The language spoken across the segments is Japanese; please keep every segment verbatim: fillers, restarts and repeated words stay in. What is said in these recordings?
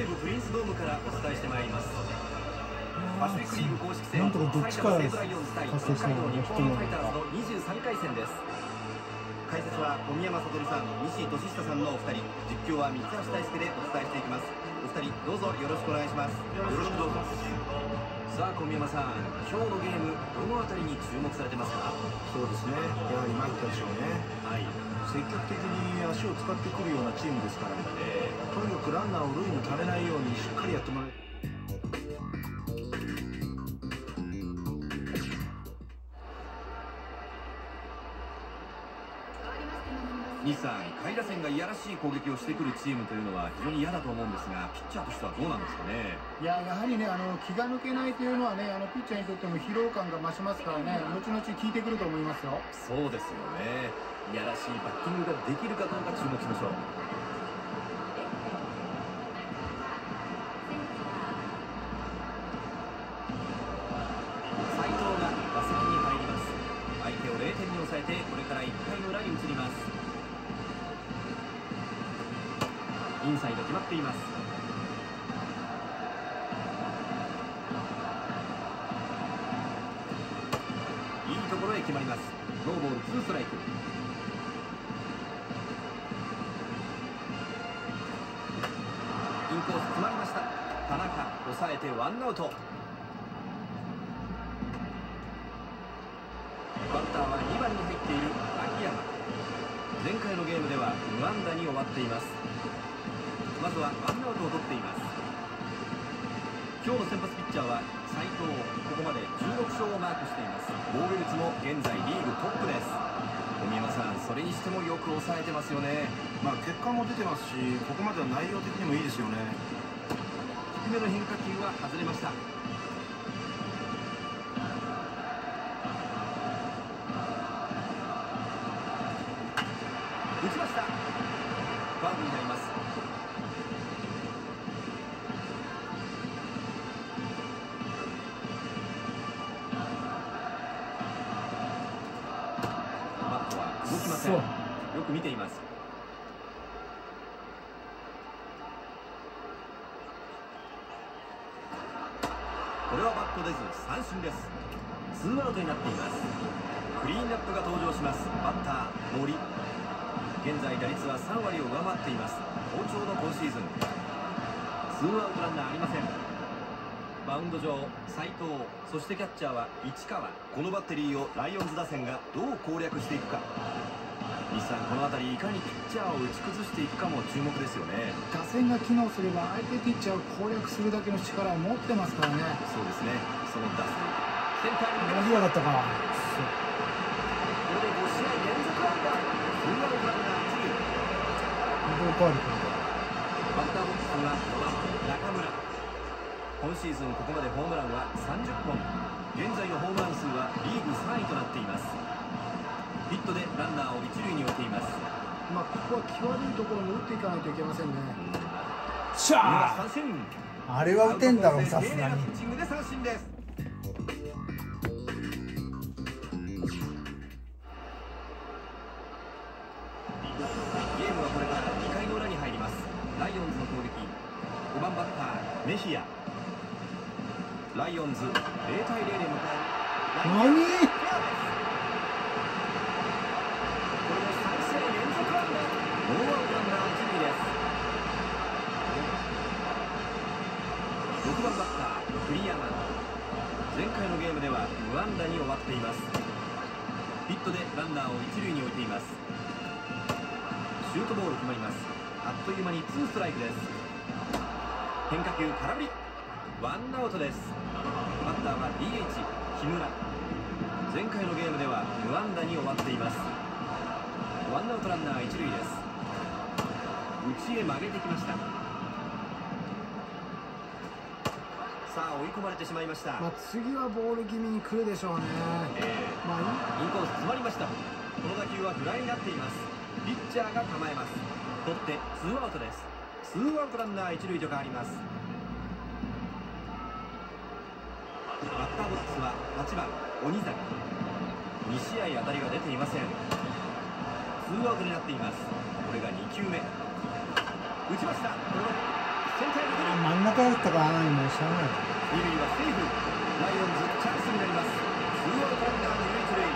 西武プリンスドームからお伝えしてまいります。パシフィックリーグ公式戦、 なんとかどっちから埼玉西武ライオンズ対北海道日本ハムファイターズのにじゅうさんかい戦です。解説は小宮山悟さん、西俊久さんのお二人、実況は三橋大輔でお伝えしていきます。お二人どうぞよろしくお願いします。よろしくどうぞ。さあ小宮山さん、今日のゲームどのあたりに注目されてますか？ そうですね、やはり参ったでしょうね。 はい、 積極的に足を使ってくるようなチームですから、えー、とにかくランナーを塁にためないようにしっかりやってもらえ。 西さん、下位打線がいやらしい攻撃をしてくるチームというのは非常に嫌だと思うんですが、ピッチャーとしてはどうなんですかね。 いや、やはりね、あの気が抜けないというのはね、あのピッチャーにとっても疲労感が増しますからね、後々効いてくると思いますよ。 そうですよね。いやらしいバッティングができるかどうか注目しましょう。斉藤が打席に入ります。相手をれいてんに抑えて、これからいっかいの裏に移ります。インサイド決まっています。いいところへ決まります。ノーボールツーストライク。インコース詰まりました。田中抑えてワンアウト。バッターはにばんに入っている秋山。前回のゲームでは無安打に終わっています。まずはワンアウトを取っています。今日の先発ピッチャーは斉藤。ここまでじゅうろく勝をマークしています。防御率も現在リーグトップです。小宮山さん、それにしてもよく抑えてますよね。 まあ結果も出てますし、ここまでは内容的にもいいですよね。 低めの変化球は外れました。打ちました。ファウルになります。バットは動きません。よく見ています。これはバット出ず三振です。ツーアウトになっています。クリーンナップが登場します。バッター森。現在打率はさんわりを上回っています。好調の今シーズン。ツーアウトランナーありません。マウンド上斉藤、そしてキャッチャーは市川。このバッテリーをライオンズ打線がどう攻略していくか。西さん、この辺りいかにピッチャーを打ち崩していくかも注目ですよね。 打線が機能すれば相手ピッチャーを攻略するだけの力を持ってますからね。 そうですね。その打線センターに何がだったか。 これでご試合連続安打。ツーアウトランナー一塁。 どう変わるか。 バッターボックスにはごばん中村。今シーズンここまでホームランはさんじゅっぽん。現在のホームラン数はリーグさんいとなっています。ヒットでランナーを一塁に置いています。 まあここは際どいところに打っていかないといけませんね。 しゃー、三振。 あれは打てんだろう、さすがに。 ピッチングで三振です。ゲームはこれからにかいの裏に入ります。ライオンズの攻撃。ごばんバッターメヒア。ライオンズゼロたいゼロで迎える。 何？ これでさん試合連続安打。ノーアウトランナー一塁です。ろくばんバッター栗山。前回のゲームでは無安打に終わっています。ヒットでランナーを一塁に置いています。シュートボール決まります。あっという間にツーストライクです。変化球空振り。ワンアウトです。バッターは ディーエイチ 木村。前回のゲームでは無安打に終わっています。ワンアウトランナー一塁です。内へ曲げてきました。さあ追い込まれてしまいました。 まあ次はボール気味に来るでしょうね。 えー、 まあインコース詰まりました。この打球はフライになっています。ピッチャーが構えます。取ってツーアウトです。ツーアウトランナー一塁と変わります。バッターボックスははちばん鬼坂。に試合当たりが出ていません。ツーアウトになっています。これがにきゅうめ。打ちました。これはセンターに出る。 中やったからないもんしゃあない。 二塁はセーフ。ライオンズチャンスになります。ツーアウトランナー二塁一塁。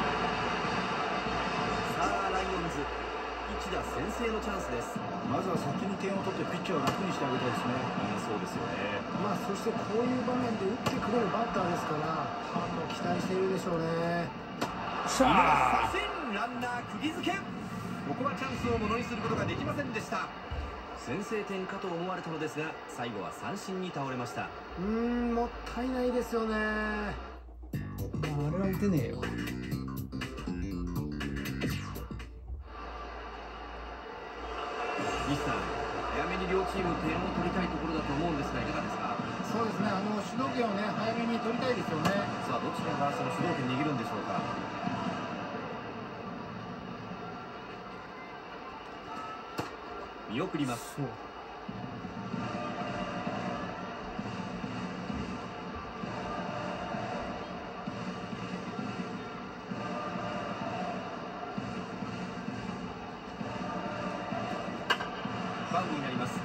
さあライオンズ一打先制のチャンスです。 まずは先に点を取ってピッチャーを楽にしてあげたいですね。 うん、そうですよね。 まあそしてこういう場面で打ってくれるバッターですからファンも期待しているでしょうね。 しゃあ三振、ランナー釘付け。ここはチャンスをものにすることができませんでした。先制点かと思われたのですが最後は三振に倒れました。 うーんもったいないですよね。 あれは打てねえよ。 西さん、早めに両チーム点を取りたいところだと思うんですがいかがですか。 そうですね、あの主導権をね早めに取りたいですよね。 さあどちらがその主導権握るんでしょうか。見送ります。 そう。 ファウルになります。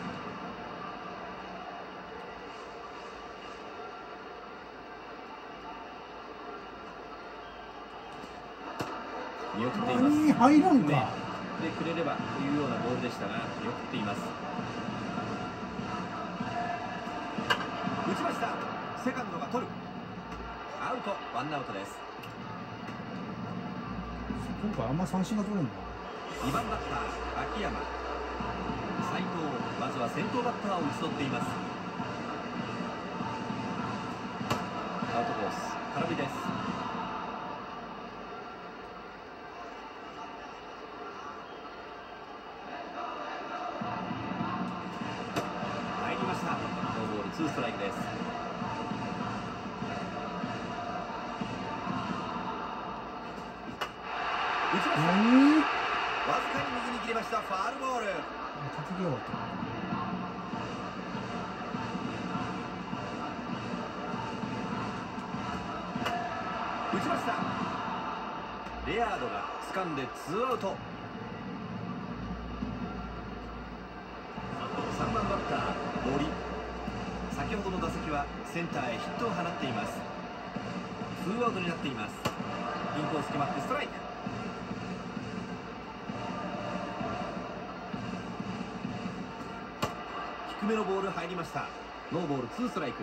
見送っています。 何入らんか。 でくれればというようなボールでしたが見送っています。打ちました。セカンドが取る。アウト、ワンアウトです。 今回あんま三振が取れんな。 にばんバッター秋山、斉藤、まずは先頭バッターを打ち取っています。アウトコース空振りです。入りました。ノーボールツーストライクです。打ちました。 何？ わずかに右に切れました。ファウルボール。 叩きようと。 打ちました。レアードが掴んでツーアウト。さんばんバッター森、先ほどの打席はセンターへヒットを放っています。ツーアウトになっています。インコース決まってストライク。低めのボール入りました。ノーボールツーストライク。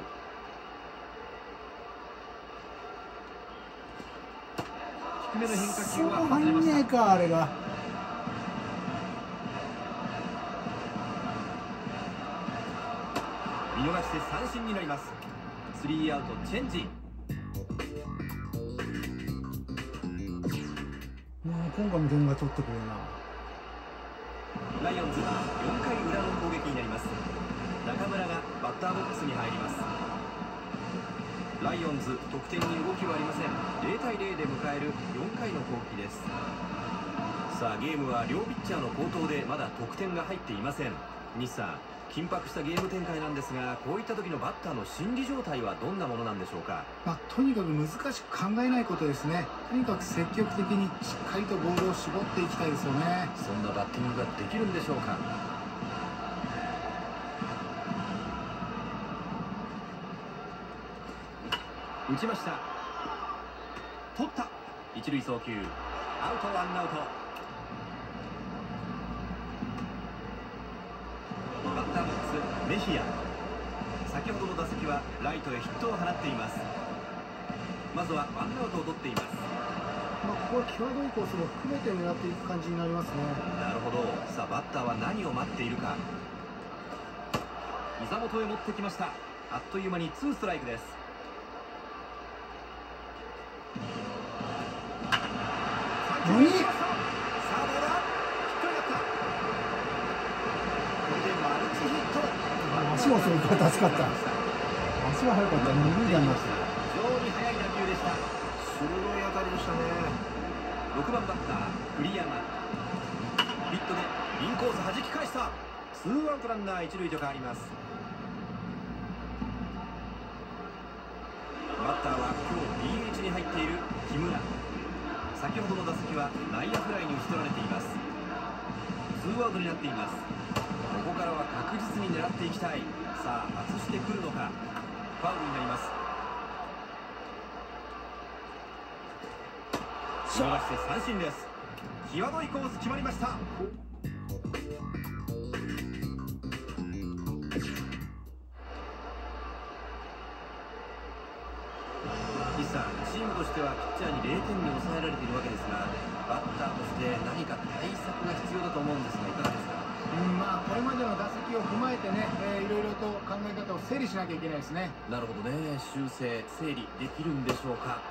低めの変化球そうは外れま入んねえした。 かあれが。 見逃して三振になります。スリーアウトチェンジ。 もう今回も点が取ってくれな。 ライオンズよんかい裏の攻撃になります。中村がバッターボックスに入ります。ライオンズ得点に動きはありません。ゼロたいゼロで迎えるよんかいの攻撃です。さあゲームは両ピッチャーの好投でまだ得点が入っていません。西さん、緊迫したゲーム展開なんですがこういった時のバッターの心理状態はどんなものなんでしょうか。 まあ、とにかく難しく考えないことですね。とにかく積極的にしっかりとボールを絞っていきたいですよね。 そんなバッティングができるんでしょうか。打ちました。取った。一塁送球。アウト、ワンアウト。バッターボックスメヒア、先ほどの打席はライトへヒットを放っています。まずはワンアウトを取っています。 まあ、ここは際どいコースも含めて狙っていく感じになりますね。 なるほど。さあバッターは何を待っているか。膝元へ持ってきました。あっという間にツーストライクです。 何？ さあどうだ。ヒットになった。これでマルチヒット。 足が遅いから助かった。足が速かったら二塁打になってる。 非常に速い打球でした。 鋭い当たりでしたね。 ろくばんバッター栗山、ヒットでインコース弾き返した。ツーアウトランナー一塁と変わります。バッターは今日 ディーエイチ に入っている木村。先ほどの打席は内野フライに打ち取られています。ツーアウトになっています。ここからは確実に狙っていきたい。さあ外してくるのか。ファウルになります。見逃して三振です。際どいコース決まりました。西さん、チームとしてはピッチャーにれいてんに抑えられているわけですが、バッターとして何か対策が必要だと思うんですが、いかがですか。 うん、まあこれまでの打席を踏まえてね、えー、いろいろと考え方を整理しなきゃいけないですね。 なるほどね。修正整理できるんでしょうか。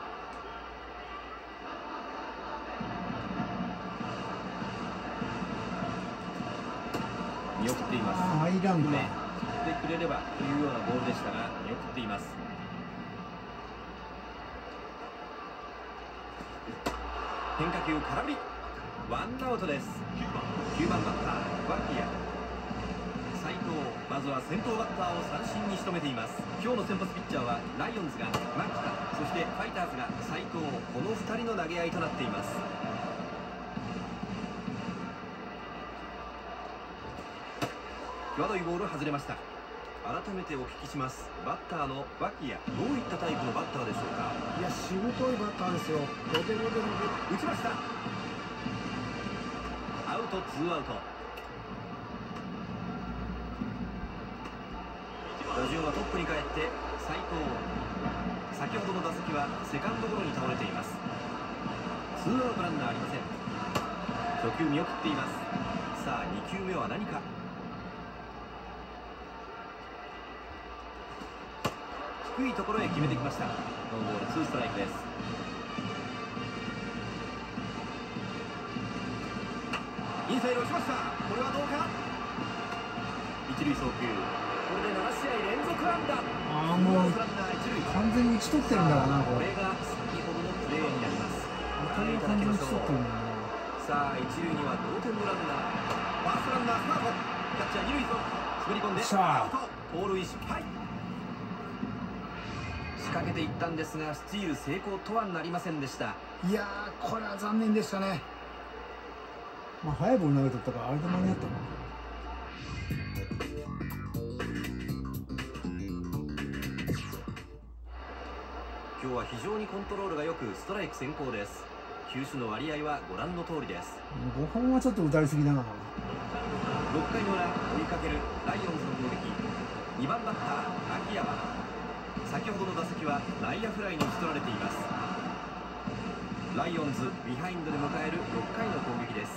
見送っています。 アイラン振か。 ってくれればというようなボールでしたが、見送っています。変化球空振り、ワンアウトです。きゅうばんバッターワキヤ斉藤、まずは先頭バッターを三振に仕留めています。今日の先発ピッチャーはライオンズが牧田、そしてファイターズが斉藤、このふたりの投げ合いとなっています。際どいボール外れました。改めてお聞きします。バッターの脇谷、どういったタイプのバッターでしょうか。 いや、しぶといバッターですよ。ロテロテの打ちました。アウト、ツーアウト。打順はトップに帰って斉藤。先ほどの打席はセカンドゴロに倒れています。ツーアウトランナーありません。初球見送っています。さあに球目は何か。低いところへ決めてきました。ノーボールツーストライクです。インサイド打ちました。これはどうか。一塁送球。これでなな試合連続安打。 ああ、もう完全に打ち取ってるんだろうな、これ。 これが先ほどのプレーになります。 これ完全に打ち取ってるんだな。 さあ一塁には同点のランナー。ファーストランナースタート。キャッチャー二塁送。滑り込んでアウト。盗塁失敗。仕掛けていったんですが、スチール成功とはなりませんでした。 いやー、これは残念でしたね。 まあ速いボール投げとったからあれで間に合ったな。 今日は非常にコントロールがよくストライク先行です。球種の割合はご覧の通りです。 ごほんはちょっと打たれすぎだな。 ろっかいの裏、追いかけるライオンズの攻撃。にばんバッター秋山。先ほどの打席は内野フライに打ち取られています。ライオンズビハインドで迎えるろっかいの攻撃です。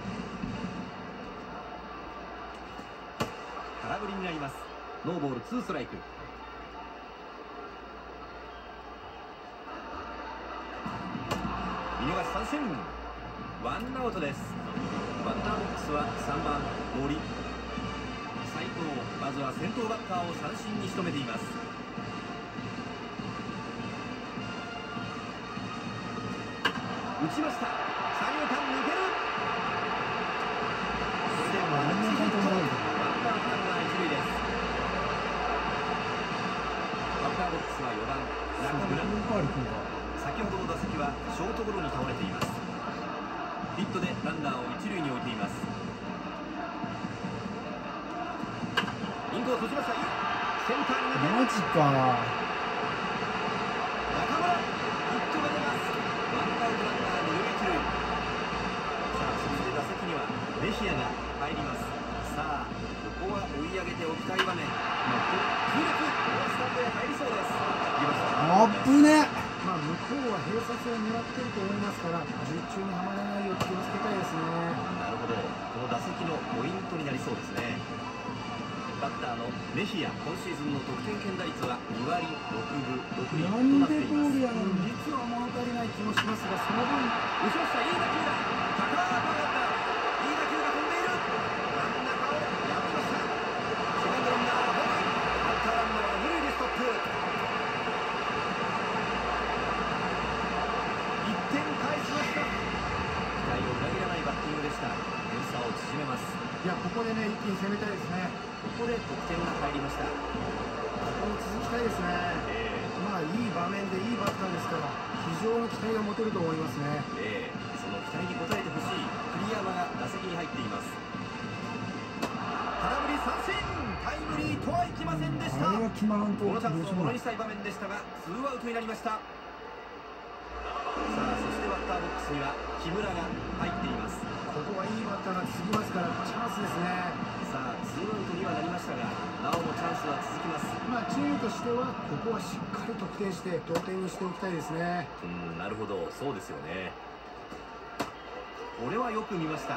空振りになります。ノーボールツーストライク。見逃し三振。ワンアウトです。バッターボックスはさんばん森。斉藤、まずは先頭バッターを三振に仕留めています。打ちました。三遊間抜ける。これでマルチヒット。ワンアウトランナー一塁です。バッターボックスはよばん中村。先ほどの打席はショートゴロに倒れています。ヒットでランナーを一塁に置いています。インコース打ちました。センターに抜ける。 マジか。 中村、ヒットが出ます。ワンアウトランナー二塁一塁。さあそして打席にはメヒアが入ります。さあここは追い上げておきたい場面。痛烈、スタンドへ入りそうです。 あっぶね。 まあ向こうは併殺を狙ってると思いますから、術中にはまらないよう気をつけたいですね。 なるほど、この打席のポイントになりそうですね。バッターのメヒア、今シーズンの得点圏打率はにわりろくぶろくりとなっています。 実は物足りない気もしますが、その分打ちました。いい打球だ。高く上がった。いい打球が飛んでいる。真ん中を破りました。セカンドランナーはホーム。バッターランナーは二塁でストップ。いってん返しました。期待を裏切らないバッティングでした。点差を縮めます。 いや、ここでね、一気に攻めたいですね。 ここで得点が入りました。 ここも続きたいですね。 えー、 まあいい場面でいいバッターですから、非常に期待が持てると思いますね。 えー、その期待に応えてほしい栗山が打席に入っています。 空振り三振、タイムリーとはいきませんでした。 あれが決まらんとこのチャンスをものどうしようもない。 にしたい場面でしたがツーアウトになりました。さあそしてバッターボックスには木村が入っています。 ここはいいバッターが続きますからチャンスですね。 さあツーアウトにはなりましたがなおもチャンスは続きます。 まあチームとしてはここはしっかり得点して同点にしておきたいですね。 うんなるほど、そうですよね。これはよく見ました。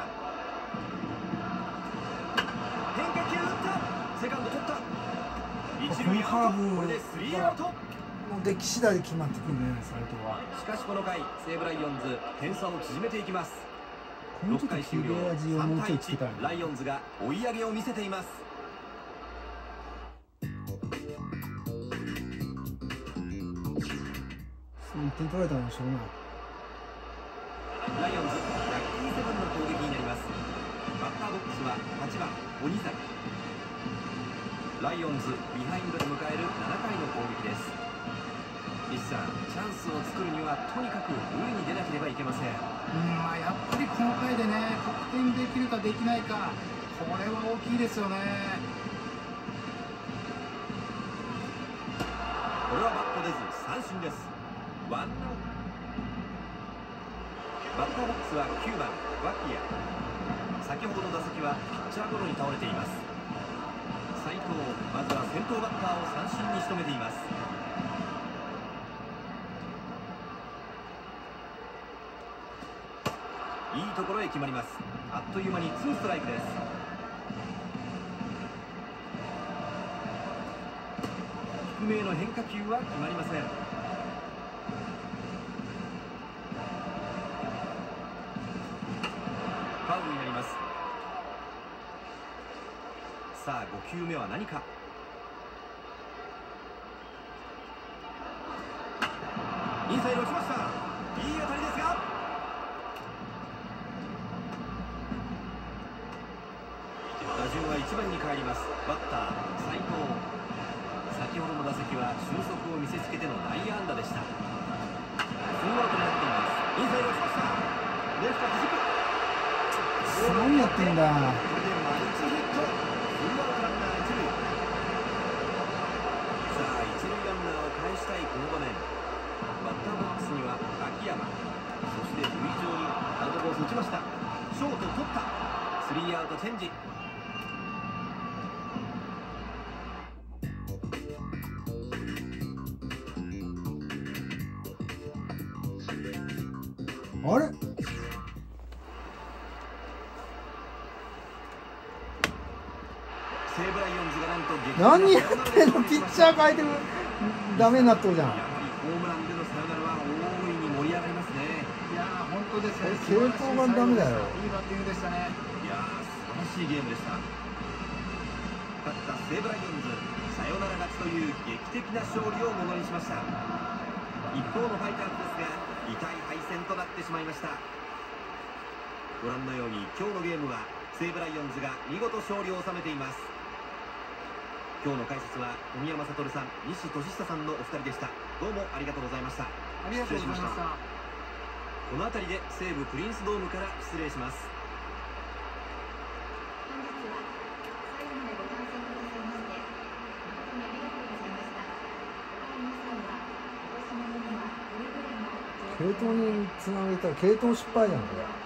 変化球打った、セカンド取った、一塁アウト、これでスリーアウト。 もう出来次第で決まってくるね、斉藤は。 しかしこの回西武ライオンズ点差を縮めていきます。 もうちょっとろっかい終了切れ味をさんもうちょ対いち、 いつけたい。 ライオンズが追い上げを見せています。 いってん取られたのはしょうがない。 ライオンズラッキーセブンの攻撃になります。バッターボックスははちばん鬼崎。ライオンズビハインドで迎えるななかいの攻撃です。西さん、チャンスを作るにはとにかく塁に出なければいけません。 うんまあやっぱりこの回でね得点できるかできないか、これは大きいですよね。 これはバット出ず三振です。ワンアウト。バッターボックスはきゅうばん脇谷。先ほどの打席はピッチャーゴロに倒れています。斉藤、まずは先頭バッターを三振に仕留めています。いいところへ決まります。あっという間にツーストライクです。低めへの変化球は決まりません。ファウルになります。さあごきゅうめは何か。インサイド落ちました。いい当たりですが打順はいちばんに帰ります。バッター斉藤。先ほどの打席は俊足を見せつけての内野安打でした。ツーアウトになっています。インサイド落ちました。レフトはじく。 何やってんだ。 これでマルチヒット。ツーアウトランナー一塁。さあ一塁ランナーを返したいこの場面。バッターボックスには秋山。そして塁上にアウトコース打ちました。ショート取った。スリーアウトチェンジ。 あれ西武ライオンズがなんと劇的な何やってんの、ピッチャー変えてる。ダメになっとるじゃん。 やはりホームランでのサヨナラは大いに盛り上がりますね。 いやー本当ですね。 系統がダメだよ。 いいバッティングでしたね。 いやー素晴らしいゲームでした。勝った西武ライオンズ、サヨナラ勝ちという劇的な勝利をものにしました。一方のファイターズですが痛い敗戦となってしまいました。ご覧のように今日のゲームは西武ライオンズが見事勝利を収めています。今日の解説は富山悟さん、西俊久さんのお二人でした。どうもありがとうございました。 ありがとうございました。 この辺りで西武プリンスドームから失礼します。 系統につなげたら系統失敗じゃんこれ。